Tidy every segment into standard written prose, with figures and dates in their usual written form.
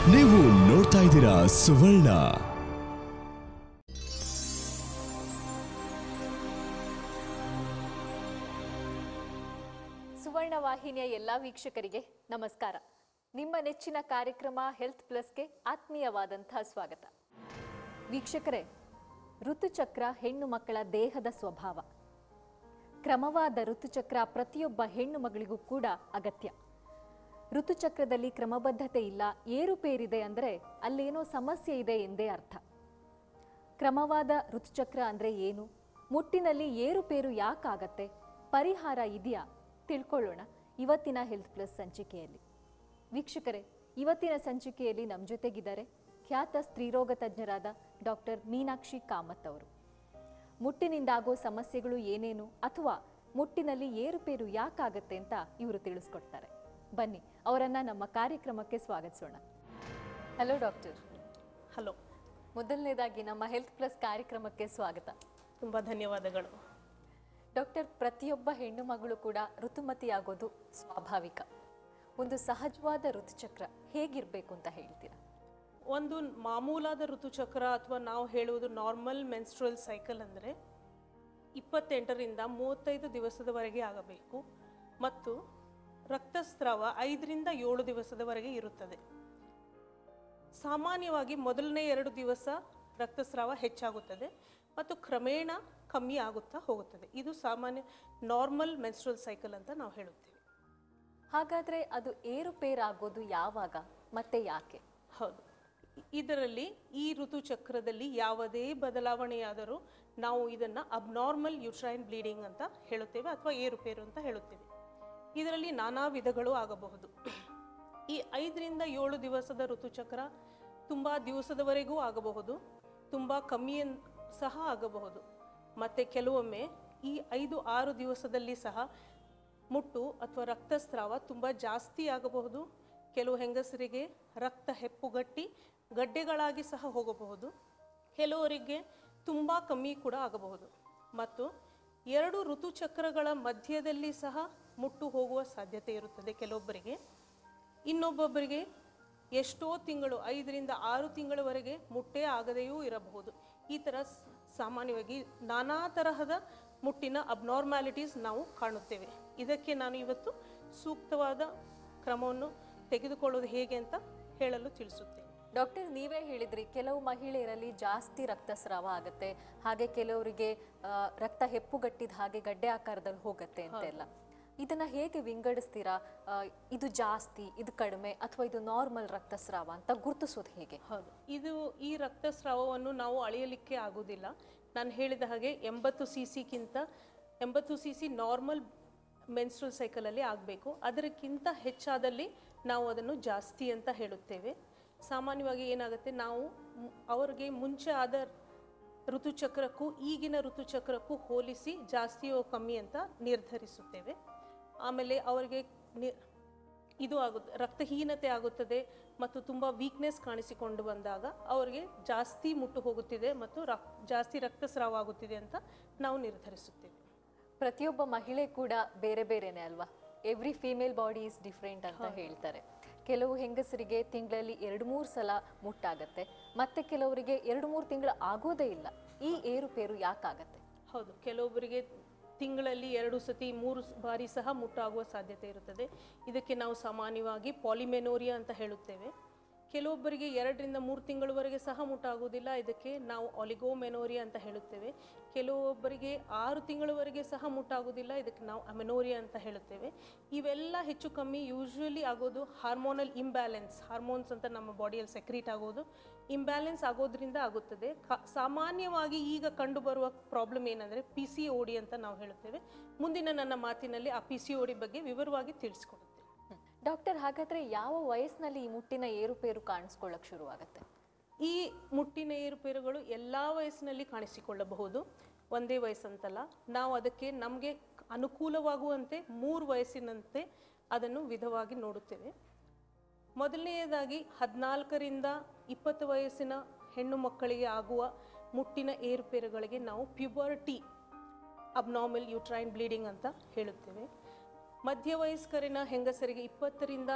ನೀವು ನೋಡ್ತಾ ಇದ್ದೀರಾ ಸುವರ್ಣ. ಸುವರ್ಣ ವಾಹಿನಿಯ ಎಲ್ಲ ವೀಕ್ಷಕರಿಗೆ ನಮಸ್ಕಾರ. ನಿಮ್ಮ ನೆಚ್ಚಿನ ಕಾರ್ಯಕ್ರಮ ಹೆಲ್ತ್ ಪ್ಲಸ್ಗೆ ಆತ್ಮೀಯವಾದಂತಹ ಸ್ವಾಗತ. ವೀಕ್ಷಕರೇ, ಋತುಚಕ್ರ ಹೆಣ್ಣು ಮಕ್ಕಳ ದೇಹದ ಸ್ವಭಾವ. ಕ್ರಮವಾದ ಋತುಚಕ್ರ ಪ್ರತಿಯೊಬ್ಬ ಹೆಣ್ಣು ಮಗಳಿಗೂ ಕೂಡ ಅಗತ್ಯ. ಋತುಚಕ್ರದಲ್ಲಿ ಕ್ರಮಬದ್ಧತೆ ಇಲ್ಲ, ಏರುಪೇರಿದೆ ಅಂದರೆ ಅಲ್ಲೇನೋ ಸಮಸ್ಯೆ ಇದೆ ಎಂದೇ ಅರ್ಥ. ಕ್ರಮವಾದ ಋತುಚಕ್ರ ಅಂದರೆ ಏನು? ಮುಟ್ಟಿನಲ್ಲಿ ಏರುಪೇರು ಯಾಕಾಗತ್ತೆ? ಪರಿಹಾರ ಇದೆಯಾ? ತಿಳ್ಕೊಳ್ಳೋಣ ಇವತ್ತಿನ ಹೆಲ್ತ್ ಪ್ಲಸ್ ಸಂಚಿಕೆಯಲ್ಲಿ. ವೀಕ್ಷಕರೇ, ಇವತ್ತಿನ ಸಂಚಿಕೆಯಲ್ಲಿ ನಮ್ಮ ಜೊತೆಗಿದ್ದಾರೆ ಖ್ಯಾತ ಸ್ತ್ರೀರೋಗ ತಜ್ಞರಾದ ಡಾಕ್ಟರ್ ಮೀನಾಕ್ಷಿ ಕಾಮತ್ ಅವರು. ಮುಟ್ಟಿನಿಂದಾಗೋ ಸಮಸ್ಯೆಗಳು ಏನೇನು ಅಥವಾ ಮುಟ್ಟಿನಲ್ಲಿ ಏರುಪೇರು ಯಾಕಾಗತ್ತೆ ಅಂತ ಇವರು ತಿಳಿಸ್ಕೊಡ್ತಾರೆ. ಬನ್ನಿ ಅವರನ್ನ ನಮ್ಮ ಕಾರ್ಯಕ್ರಮಕ್ಕೆ ಸ್ವಾಗತಿಸೋಣ. Hello doctor. ಹಲೋ. ಮೊದಲನೇದಾಗಿ ನಮ್ಮ ಹೆಲ್ತ್ ಪ್ಲಸ್ ಕಾರ್ಯಕ್ರಮಕ್ಕೆ ಸ್ವಾಗತ. ತುಂಬ ಧನ್ಯವಾದಗಳು. ಡಾಕ್ಟರ್, ಪ್ರತಿಯೊಬ್ಬ ಹೆಣ್ಣು ಮಗಳು ಕೂಡ ಋತುಮತಿಯಾಗೋದು ಸ್ವಾಭಾವಿಕ. ಒಂದು ಸಹಜವಾದ ಋತುಚಕ್ರ ಹೇಗಿರಬೇಕು ಅಂತ ಹೇಳ್ತೀರಾ? ಒಂದು ಮಾಮೂಲಾದ ಋತುಚಕ್ರ ಅಥವಾ ನಾವು ಹೇಳುವುದು ನಾರ್ಮಲ್ ಮೆನ್ಸ್ಟ್ರುಯಲ್ ಸೈಕಲ್ ಅಂದರೆ 28ರಿಂದ 35 ದಿವಸದವರೆಗೆ ಆಗಬೇಕು ಮತ್ತು ರಕ್ತಸ್ರಾವ 5ರಿಂದ 7 ದಿವಸದವರೆಗೆ ಇರುತ್ತದೆ. ಸಾಮಾನ್ಯವಾಗಿ ಮೊದಲನೇ 2 ದಿವಸ ರಕ್ತಸ್ರಾವ ಹೆಚ್ಚಾಗುತ್ತದೆ ಮತ್ತು ಕ್ರಮೇಣ ಕಮ್ಮಿ ಆಗುತ್ತಾ ಹೋಗುತ್ತದೆ. ಇದು ಸಾಮಾನ್ಯ ನಾರ್ಮಲ್ ಮೆನ್ಸ್ಟ್ರುಯಲ್ ಸೈಕಲ್ ಅಂತ ನಾವು ಹೇಳುತ್ತೇವೆ. ಹಾಗಾದರೆ ಅದು ಏರುಪೇರಾಗೋದು ಯಾವಾಗ ಮತ್ತೆ ಯಾಕೆ? ಹೌದು, ಇದರಲ್ಲಿ ಈ ಋತುಚಕ್ರದಲ್ಲಿ ಯಾವುದೇ ಬದಲಾವಣೆಯಾದರೂ ನಾವು ಇದನ್ನು ಅಬ್ನಾರ್ಮಲ್ ಯುಟ್ರೈನ್ ಬ್ಲೀಡಿಂಗ್ ಅಂತ ಹೇಳುತ್ತೇವೆ ಅಥವಾ ಏರುಪೇರು ಅಂತ ಹೇಳುತ್ತೇವೆ. ಇದರಲ್ಲಿ ನಾನಾ ವಿಧಗಳು ಆಗಬಹುದು. ಈ 5ರಿಂದ 7 ದಿವಸದ ಋತುಚಕ್ರ ತುಂಬ ದಿವಸದವರೆಗೂ ಆಗಬಹುದು, ತುಂಬ ಕಮ್ಮಿ ಸಹ ಆಗಬಹುದು. ಮತ್ತು ಕೆಲವೊಮ್ಮೆ ಈ 5-6 ದಿವಸದಲ್ಲಿ ಸಹ ಮುಟ್ಟು ಅಥವಾ ರಕ್ತಸ್ರಾವ ತುಂಬ ಜಾಸ್ತಿ ಆಗಬಹುದು. ಕೆಲವು ಹೆಂಗಸರಿಗೆ ರಕ್ತ ಹೆಪ್ಪುಗಟ್ಟಿ ಗಡ್ಡೆಗಳಾಗಿ ಸಹ ಹೋಗಬಹುದು. ಕೆಲವರಿಗೆ ತುಂಬ ಕಮ್ಮಿ ಕೂಡ ಆಗಬಹುದು. ಮತ್ತು 2 ಋತುಚಕ್ರಗಳ ಮಧ್ಯದಲ್ಲಿ ಸಹ ಮುಟ್ಟು ಹೋಗುವ ಸಾಧ್ಯತೆ ಇರುತ್ತದೆ ಕೆಲವೊಬ್ಬರಿಗೆ. ಇನ್ನೊಬ್ಬೊಬ್ಬರಿಗೆ ಎಷ್ಟೋ ತಿಂಗಳು 5ರಿಂದ 6 ತಿಂಗಳವರೆಗೆ ಮುಟ್ಟೇ ಆಗದೆಯೂ ಇರಬಹುದು. ಈ ಥರ ಸಾಮಾನ್ಯವಾಗಿ ನಾನಾ ತರಹದ ಮುಟ್ಟಿನ ಅಬ್ನಾರ್ಮ್ಯಾಲಿಟೀಸ್ ನಾವು ಕಾಣುತ್ತೇವೆ. ಇದಕ್ಕೆ ನಾನು ಇವತ್ತು ಸೂಕ್ತವಾದ ಕ್ರಮವನ್ನು ತೆಗೆದುಕೊಳ್ಳೋದು ಹೇಗೆ ಅಂತ ಹೇಳಲು ತಿಳಿಸುತ್ತೇನೆ. ಡಾಕ್ಟರ್, ನೀವೇ ಹೇಳಿದ್ರಿ ಕೆಲವು ಮಹಿಳೆಯರಲ್ಲಿ ಜಾಸ್ತಿ ರಕ್ತಸ್ರಾವ ಆಗುತ್ತೆ, ಹಾಗೆ ಕೆಲವರಿಗೆ ರಕ್ತ ಹೆಪ್ಪುಗಟ್ಟಿದ ಹಾಗೆ ಗಡ್ಡೆ ಆಕಾರದಲ್ಲಿ ಹೋಗುತ್ತೆ ಅಂತೆಲ್ಲ. ಇದನ್ನ ಹೇಗೆ ವಿಂಗಡಿಸ್ತೀರಾ? ಇದು ಜಾಸ್ತಿ, ಇದು ಕಡಿಮೆ, ಅಥವಾ ಇದು ನಾರ್ಮಲ್ ರಕ್ತಸ್ರಾವ ಅಂತ ಗುರುತಿಸೋದು ಹೇಗೆ? ಹೌದು, ಈ ರಕ್ತಸ್ರಾವವನ್ನು ನಾವು ಅಳೆಯಲಿಕ್ಕೆ ಆಗುವುದಿಲ್ಲ. ನಾನು ಹೇಳಿದ ಹಾಗೆ 80 cc ನಾರ್ಮಲ್ ಮೆನ್ಸ್ಟ್ರುಯಲ್ ಸೈಕಲಲ್ಲಿ ಆಗಬೇಕು. ಅದಕ್ಕಿಂತ ಹೆಚ್ಚಾದಲ್ಲಿ ನಾವು ಅದನ್ನು ಜಾಸ್ತಿ ಅಂತ ಹೇಳುತ್ತೇವೆ. ಸಾಮಾನ್ಯವಾಗಿ ಏನಾಗುತ್ತೆ, ನಾವು ಅವರಿಗೆ ಮುಂಚೆ ಆದ ಋತುಚಕ್ರಕ್ಕೂ ಈಗಿನ ಋತುಚಕ್ರಕ್ಕೂ ಹೋಲಿಸಿ ಜಾಸ್ತಿಯೋ ಕಮ್ಮಿ ಅಂತ ನಿರ್ಧರಿಸುತ್ತೇವೆ. ಆಮೇಲೆ ಅವರಿಗೆ ಇದು ಆಗುತ್ತೆ, ರಕ್ತಹೀನತೆ ಆಗುತ್ತದೆ ಮತ್ತು ತುಂಬ ವೀಕ್ನೆಸ್ ಕಾಣಿಸಿಕೊಂಡು ಬಂದಾಗ ಅವರಿಗೆ ಜಾಸ್ತಿ ಮುಟ್ಟು ಹೋಗುತ್ತಿದೆ ಮತ್ತು ಜಾಸ್ತಿ ರಕ್ತಸ್ರಾವ ಆಗುತ್ತಿದೆ ಅಂತ ನಾವು ನಿರ್ಧರಿಸುತ್ತೇವೆ. ಪ್ರತಿಯೊಬ್ಬ ಮಹಿಳೆ ಕೂಡ ಬೇರೆ ಬೇರೆನೆ ಅಲ್ವಾ? Every female body is different ಅಂತ ಹೇಳ್ತಾರೆ. ಕೆಲವು ಹೆಂಗಸರಿಗೆ ತಿಂಗಳಲ್ಲಿ 2-3 ಸಲ ಮುಟ್ಟಾಗತ್ತೆ, ಮತ್ತೆ ಕೆಲವರಿಗೆ 2-3 ತಿಂಗಳು ಆಗೋದೇ ಇಲ್ಲ. ಈ ಏರುಪೇರು ಯಾಕಾಗತ್ತೆ? ಹೌದು, ಕೆಲವೊಬ್ಬರಿಗೆ ತಿಂಗಳಲ್ಲಿ 2 ಸತಿ 3 ಬಾರಿ ಸಹ ಮುಟ್ಟಾಗುವ ಸಾಧ್ಯತೆ ಇರುತ್ತದೆ. ಇದಕ್ಕೆ ನಾವು ಸಾಮಾನ್ಯವಾಗಿ ಪಾಲಿಮೆನೋರಿಯಾ ಅಂತ ಹೇಳುತ್ತೇವೆ. ಕೆಲವೊಬ್ಬರಿಗೆ 2ರಿಂದ 3 ತಿಂಗಳವರೆಗೆ ಸಹ ಮುಟ್ಟಾಗುವುದಿಲ್ಲ. ಇದಕ್ಕೆ ನಾವು ಆಲಿಗೋಮೆನೋರಿಯಾ ಅಂತ ಹೇಳುತ್ತೇವೆ. ಕೆಲವೊಬ್ಬರಿಗೆ 6 ತಿಂಗಳವರೆಗೆ ಸಹ ಮುಟ್ಟಾಗುವುದಿಲ್ಲ. ಇದಕ್ಕೆ ನಾವು ಅಮೆನೋರಿಯಾ ಅಂತ ಹೇಳುತ್ತೇವೆ. ಇವೆಲ್ಲ ಹೆಚ್ಚು ಕಮ್ಮಿ ಯೂಶ್ವಲಿ ಆಗೋದು ಹಾರ್ಮೋನಲ್ ಇಂಬ್ಯಾಲೆನ್ಸ್, ಹಾರ್ಮೋನ್ಸ್ ಅಂತ ನಮ್ಮ ಬಾಡಿಯಲ್ಲಿ ಸೆಕ್ರೀಟ್ ಆಗೋದು ಇಂಬ್ಯಾಲೆನ್ಸ್ ಆಗೋದ್ರಿಂದ ಆಗುತ್ತದೆ. ಸಾಮಾನ್ಯವಾಗಿ ಈಗ ಕಂಡುಬರುವ ಪ್ರಾಬ್ಲಮ್ ಏನಂದರೆ PCOD ಅಂತ ನಾವು ಹೇಳುತ್ತೇವೆ. ಮುಂದಿನ ನನ್ನ ಮಾತಿನಲ್ಲಿ ಆ PCOD ಬಗ್ಗೆ ವಿವರವಾಗಿ ತಿಳಿಸ್ಕೊಡುತ್ತೇವೆ. ಡಾಕ್ಟರ್, ಹಾಗಾದ್ರೆ ಯಾವ ವಯಸ್ಸಿನಲ್ಲಿ ಈ ಮುಟ್ಟಿನ ಏರುಪೇರು ಕಾಣಿಸ್ಕೊಳ್ಳೋಕೆ ಶುರುವಾಗುತ್ತೆ? ಈ ಮುಟ್ಟಿನ ಏರುಪೇರುಗಳು ಎಲ್ಲ ವಯಸ್ಸಿನಲ್ಲಿ ಕಾಣಿಸಿಕೊಳ್ಳಬಹುದು, ಒಂದೇ ವಯಸ್ಸಂತಲ್ಲ. ನಾವು ಅದಕ್ಕೆ ನಮಗೆ ಅನುಕೂಲವಾಗುವಂತೆ 3 ವಯಸ್ಸಿನಂತೆ ಅದನ್ನು ವಿಧವಾಗಿ ನೋಡುತ್ತೇವೆ. ಮೊದಲನೆಯದಾಗಿ 14ರಿಂದ 20 ವಯಸ್ಸಿನ ಹೆಣ್ಣು ಮಕ್ಕಳಿಗೆ ಆಗುವ ಮುಟ್ಟಿನ ಏರುಪೇರುಗಳಿಗೆ ನಾವು ಪ್ಯೂಬರ್ಟಿ ಅಬ್ನಾರ್ಮಲ್ ಯುಟ್ರೈನ್ ಬ್ಲೀಡಿಂಗ್ ಅಂತ ಹೇಳುತ್ತೇವೆ. ಮಧ್ಯವಯಸ್ಕರಿನ ಹೆಂಗಸರಿಗೆ 20ರಿಂದ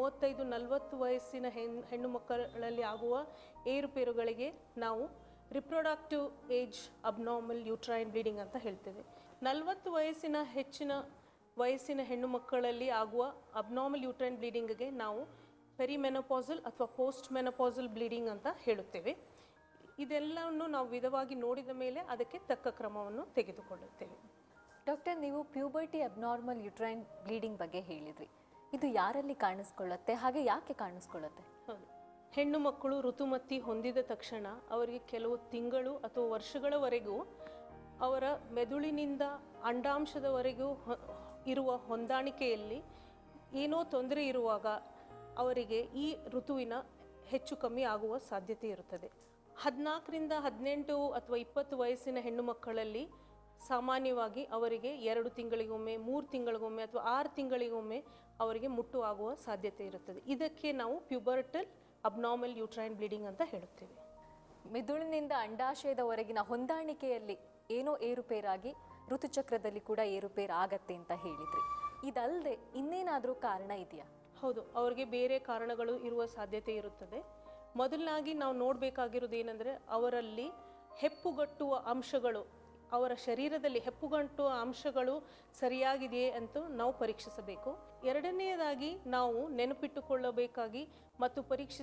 35-40 ವಯಸ್ಸಿನ ಹೆಣ್ಣು ಮಕ್ಕಳಲ್ಲಿ ಆಗುವ ಏರುಪೇರುಗಳಿಗೆ ನಾವು reproductive age abnormal uterine bleeding ಅಂತ ಹೇಳ್ತೇವೆ. 40 ವಯಸ್ಸಿನ ಹೆಚ್ಚಿನ ವಯಸ್ಸಿನ ಹೆಣ್ಣು ಮಕ್ಕಳಲ್ಲಿ ಆಗುವ ಅಬ್ನಾರ್ಮಲ್ ಯೂಟ್ರೈನ್ ಬ್ಲೀಡಿಂಗ್ಗೆ ನಾವು ಪೆರಿಮೆನೋಪಾಸಲ್ ಅಥವಾ ಪೋಸ್ಟ್ ಮೆನೋಪಾಸಲ್ ಬ್ಲೀಡಿಂಗ್ ಅಂತ ಹೇಳುತ್ತೇವೆ. ಇದೆಲ್ಲವನ್ನು ನಾವು ವಿಧವಾಗಿ ನೋಡಿದ ಮೇಲೆ ಅದಕ್ಕೆ ತಕ್ಕ ಕ್ರಮವನ್ನು ತೆಗೆದುಕೊಳ್ಳುತ್ತೇವೆ. ಡಾಕ್ಟರ್, ನೀವು ಪ್ಯೂಬರ್ಟಿ ಅಬ್ನಾರ್ಮಲ್ ಯೂಟ್ರೈನ್ ಬ್ಲೀಡಿಂಗ್ ಬಗ್ಗೆ ಹೇಳಿದ್ರಿ. ಇದು ಯಾರಲ್ಲಿ ಕಾಣಿಸ್ಕೊಳ್ಳುತ್ತೆ, ಹಾಗೆ ಯಾಕೆ ಕಾಣಿಸ್ಕೊಳ್ಳುತ್ತೆ? ಹೌದು, ಹೆಣ್ಣು ಮಕ್ಕಳು ಋತುಮತಿ ಹೊಂದಿದ ತಕ್ಷಣ ಅವರಿಗೆ ಕೆಲವು ತಿಂಗಳು ಅಥವಾ ವರ್ಷಗಳವರೆಗೂ ಅವರ ಮೆದುಳಿನಿಂದ ಅಂಡಾಂಶದವರೆಗೂ ಇರುವ ಹೊಂದಾಣಿಕೆಯಲ್ಲಿ ಏನೋ ತೊಂದರೆ ಇರುವಾಗ ಅವರಿಗೆ ಈ ಋತುವಿನ ಹೆಚ್ಚು ಕಮ್ಮಿ ಆಗುವ ಸಾಧ್ಯತೆ ಇರುತ್ತದೆ. 14ರಿಂದ 18 ಅಥವಾ 20 ವಯಸ್ಸಿನ ಹೆಣ್ಣು ಮಕ್ಕಳಲ್ಲಿ ಸಾಮಾನ್ಯವಾಗಿ ಅವರಿಗೆ 2 ತಿಂಗಳಿಗೊಮ್ಮೆ, 3 ತಿಂಗಳಿಗೊಮ್ಮೆ ಅಥವಾ 6 ತಿಂಗಳಿಗೊಮ್ಮೆ ಅವರಿಗೆ ಮುಟ್ಟು ಆಗುವ ಸಾಧ್ಯತೆ ಇರುತ್ತದೆ. ಇದಕ್ಕೆ ನಾವು ಪ್ಯೂಬರ್ಟಲ್ ಅಬ್ನಾರ್ಮಲ್ ಯೂಟ್ರೈನ್ ಬ್ಲೀಡಿಂಗ್ ಅಂತ ಹೇಳುತ್ತೇವೆ. ಮೆದುಳಿನಿಂದ ಅಂಡಾಶಯದವರೆಗಿನ ಹೊಂದಾಣಿಕೆಯಲ್ಲಿ ಏನೋ ಏರುಪೇರಾಗಿ ಋತುಚಕ್ರದಲ್ಲಿ ಕೂಡ ಏರುಪೇರು ಆಗತ್ತೆ ಅಂತ ಹೇಳಿದ್ರಿ. ಇದಲ್ಲದೆ ಇನ್ನೇನಾದರೂ ಕಾರಣ ಇದೆಯಾ? ಹೌದು, ಅವರಿಗೆ ಬೇರೆ ಕಾರಣಗಳು ಇರುವ ಸಾಧ್ಯತೆ ಇರುತ್ತದೆ. ಮೊದಲನಾಗಿ ನಾವು ನೋಡಬೇಕಾಗಿರೋದು ಏನಂದರೆ, ಅವರಲ್ಲಿ ಹೆಪ್ಪುಗಟ್ಟುವ ಅಂಶಗಳು, ಅವರ ಶರೀರದಲ್ಲಿ ಹೆಪ್ಪುಗಟ್ಟುವ ಅಂಶಗಳು ಸರಿಯಾಗಿದೆಯೇ ಅಂತ ನಾವು ಪರೀಕ್ಷಿಸಬೇಕು. ಎರಡನೆಯದಾಗಿ ನಾವು ನೆನಪಿಟ್ಟುಕೊಳ್ಳಬೇಕಾಗಿ ಮತ್ತು